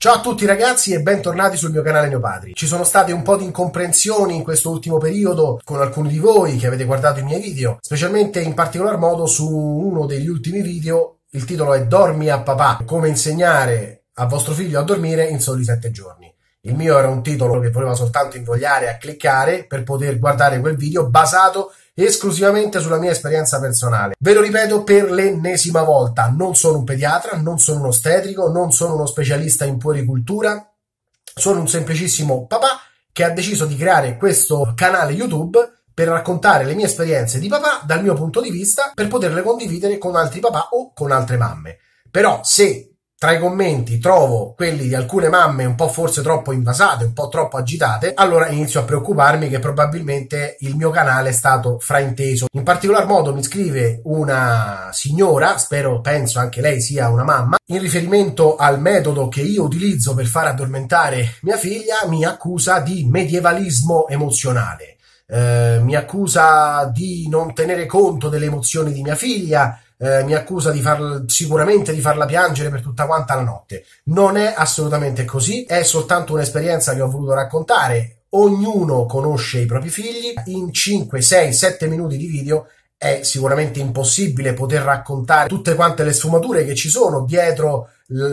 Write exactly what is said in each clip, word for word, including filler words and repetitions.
Ciao a tutti ragazzi e bentornati sul mio canale Neopatri. Ci sono state un po' di incomprensioni in questo ultimo periodo con alcuni di voi che avete guardato i miei video, specialmente in particolar modo su uno degli ultimi video. Il titolo è Dormi a papà, come insegnare a vostro figlio a dormire in soli sette giorni. Il mio era un titolo che voleva soltanto invogliare a cliccare per poter guardare quel video basato esclusivamente sulla mia esperienza personale. Ve lo ripeto per l'ennesima volta, non sono un pediatra, non sono un ostetrico, non sono uno specialista in puericultura, sono un semplicissimo papà che ha deciso di creare questo canale YouTube per raccontare le mie esperienze di papà dal mio punto di vista, per poterle condividere con altri papà o con altre mamme. Però se tra i commenti trovo quelli di alcune mamme un po' forse troppo invasate, un po' troppo agitate, allora inizio a preoccuparmi che probabilmente il mio canale è stato frainteso. In particolar modo mi scrive una signora, spero, penso anche lei sia una mamma, in riferimento al metodo che io utilizzo per far addormentare mia figlia, mi accusa di medievalismo emozionale. Eh, mi accusa di non tenere conto delle emozioni di mia figlia, eh, mi accusa di far, sicuramente di farla piangere per tutta quanta la notte. Non è assolutamente così, è soltanto un'esperienza che ho voluto raccontare. Ognuno conosce i propri figli, in cinque, sei, sette minuti di video è sicuramente impossibile poter raccontare tutte quante le sfumature che ci sono dietro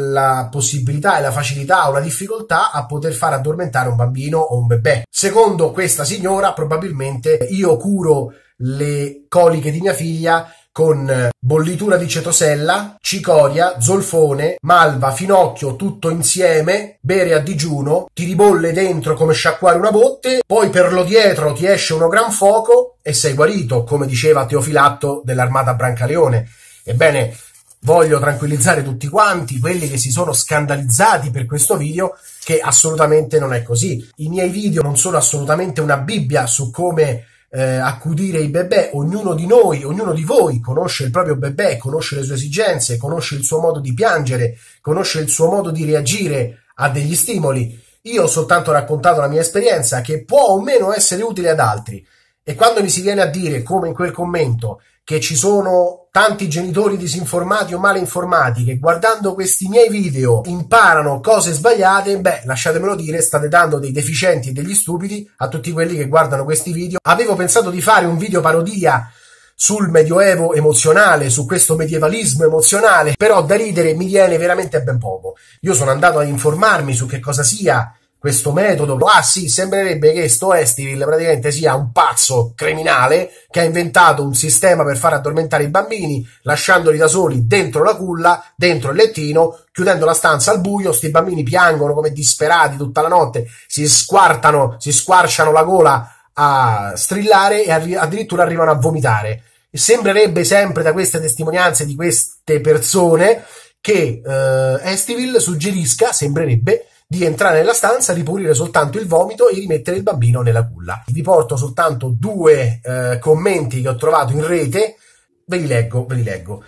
la possibilità e la facilità o la difficoltà a poter far addormentare un bambino o un bebè. Secondo questa signora, probabilmente io curo le coliche di mia figlia con bollitura di cetosella, cicoria, zolfone, malva, finocchio, tutto insieme, bere a digiuno, ti ribolle dentro come sciacquare una botte, poi per lo dietro ti esce uno gran fuoco e sei guarito, come diceva Teofilatto dell'Armata Brancaleone. Ebbene, voglio tranquillizzare tutti quanti, quelli che si sono scandalizzati per questo video, che assolutamente non è così. I miei video non sono assolutamente una Bibbia su come Eh, accudire i bebè. Ognuno di noi, ognuno di voi conosce il proprio bebè, conosce le sue esigenze, conosce il suo modo di piangere, conosce il suo modo di reagire a degli stimoli. Io ho soltanto raccontato la mia esperienza, che può o meno essere utile ad altri. E quando mi si viene a dire, come in quel commento, che ci sono tanti genitori disinformati o male informati che guardando questi miei video imparano cose sbagliate, beh, lasciatemelo dire, state dando dei deficienti e degli stupidi a tutti quelli che guardano questi video. Avevo pensato di fare un video parodia sul medioevo emozionale, su questo medievalismo emozionale, però da ridere mi viene veramente ben poco. Io sono andato ad informarmi su che cosa sia questo metodo. Ah sì, sembrerebbe che sto Estiville praticamente sia un pazzo criminale che ha inventato un sistema per far addormentare i bambini, lasciandoli da soli dentro la culla, dentro il lettino, chiudendo la stanza al buio. Sti bambini piangono come disperati tutta la notte, si squartano, si squarciano la gola a strillare e arri- addirittura arrivano a vomitare. E sembrerebbe sempre da queste testimonianze di queste persone che eh, Estiville suggerisca, sembrerebbe, di entrare nella stanza, ripulire soltanto il vomito e rimettere il bambino nella culla. Vi porto soltanto due eh, commenti che ho trovato in rete, ve li leggo, ve li leggo.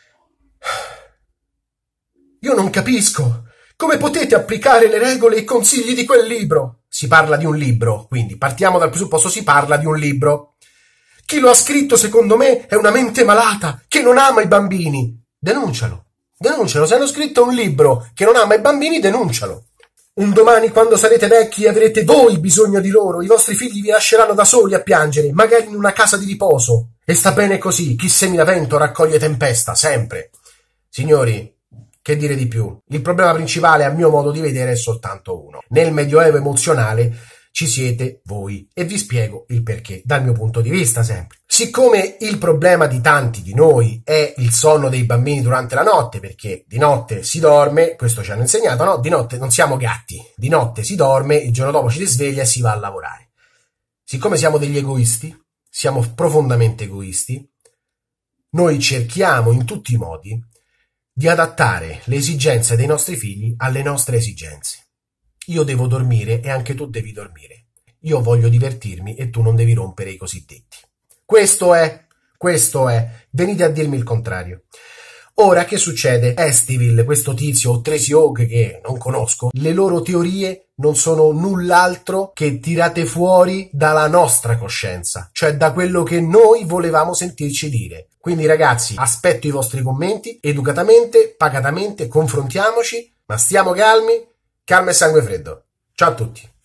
Io non capisco come potete applicare le regole e i consigli di quel libro. Si parla di un libro, quindi partiamo dal presupposto si parla di un libro. Chi lo ha scritto secondo me è una mente malata che non ama i bambini. Denuncialo, denuncialo, se hanno scritto un libro che non ama i bambini, denuncialo. Un domani, quando sarete vecchi, avrete voi bisogno di loro, i vostri figli vi lasceranno da soli a piangere, magari in una casa di riposo. E sta bene così, chi semina vento raccoglie tempesta, sempre. Signori, che dire di più? Il problema principale, a mio modo di vedere, è soltanto uno. Nel medioevo emozionale ci siete voi e vi spiego il perché, dal mio punto di vista sempre. Siccome il problema di tanti di noi è il sonno dei bambini durante la notte, perché di notte si dorme, questo ci hanno insegnato, no? Di notte non siamo gatti, di notte si dorme, il giorno dopo ci si sveglia e si va a lavorare. Siccome siamo degli egoisti, siamo profondamente egoisti, noi cerchiamo in tutti i modi di adattare le esigenze dei nostri figli alle nostre esigenze. Io devo dormire e anche tu devi dormire. Io voglio divertirmi e tu non devi rompere i cosiddetti. Questo è, questo è. Venite a dirmi il contrario. Ora, che succede? Estiville, questo tizio o Tracy Hogg che non conosco, le loro teorie non sono null'altro che tirate fuori dalla nostra coscienza, cioè da quello che noi volevamo sentirci dire. Quindi ragazzi, aspetto i vostri commenti, educatamente, pacatamente, confrontiamoci, ma stiamo calmi, calma e sangue freddo. Ciao a tutti.